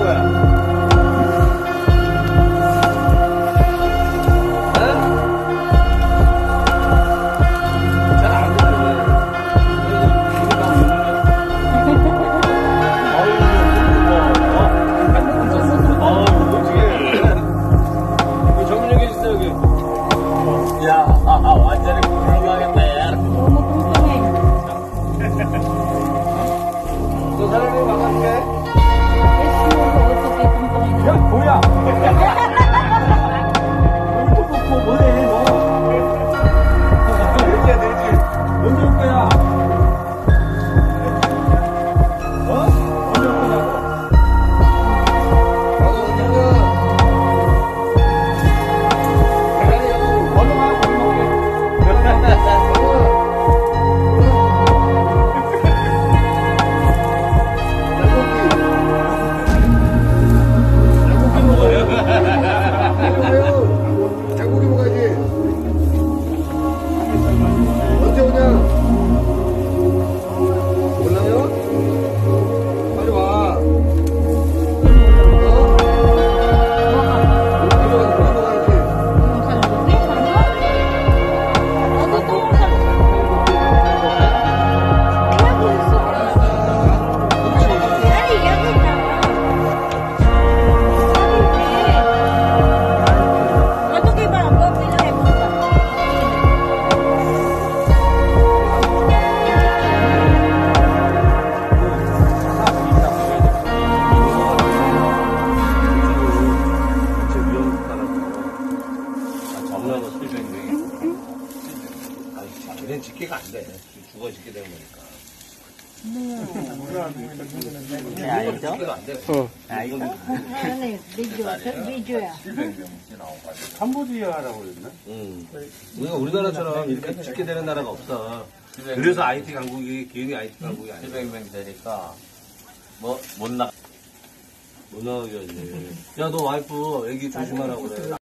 거야? 완전히 불가겠네. 너무 뚱뚱해. 너 사장님 나갈게. 어떻게 뚱뚱해? 야, 뭐야? 또 먹고 뭐해, 너? 돼지야, 돼지. 언제 올 거야? 어? 언제 올 거냐고? 장고기 먹어야지. 언제 오냐? 몰라요? 빨리 와. 걔는 집게가 안 돼. 죽어 집게 되는 거니까. 알죠? 집게가 안 돼. 알죠? 아니, 미주야. 캄보디아라고 그랬나? 응. 우리가 우리나라처럼 이렇게 집게 되는 나라가 없어. 그래서 IT 강국이, 기운이 IT 강국이 아니야. 700명 되니까, 못 나가. 못 나가게 하지. 야, 너 와이프 애기 조심하라고 그래.